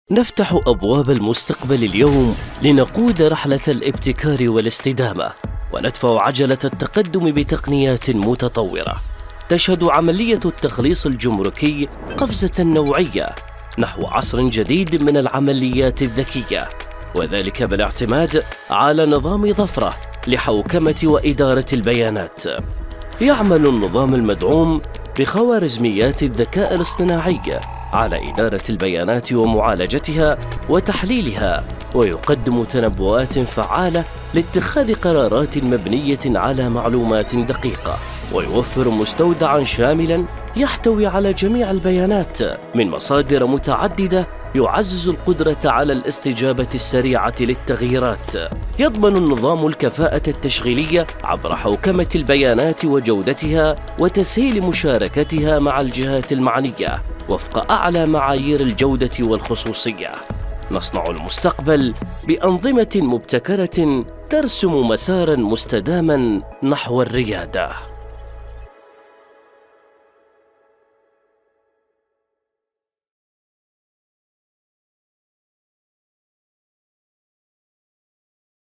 نفتح أبواب المستقبل اليوم لنقود رحلة الابتكار والاستدامة، وندفع عجلة التقدم بتقنيات متطورة. تشهد عملية التخليص الجمركي قفزة نوعية نحو عصر جديد من العمليات الذكية، وذلك بالاعتماد على نظام ظفرة لحوكمة وإدارة البيانات. يعمل النظام المدعوم بخوارزميات الذكاء الاصطناعي على إدارة البيانات ومعالجتها وتحليلها، ويقدم تنبؤات فعالة لاتخاذ قرارات مبنية على معلومات دقيقة، ويوفر مستودعاً شاملاً يحتوي على جميع البيانات من مصادر متعددة، يعزز القدرة على الاستجابة السريعة للتغييرات. يضمن النظام الكفاءة التشغيلية عبر حوكمة البيانات وجودتها وتسهيل مشاركتها مع الجهات المعنية وفق أعلى معايير الجودة والخصوصية. نصنع المستقبل بأنظمة مبتكرة ترسم مساراً مستداماً نحو الريادة.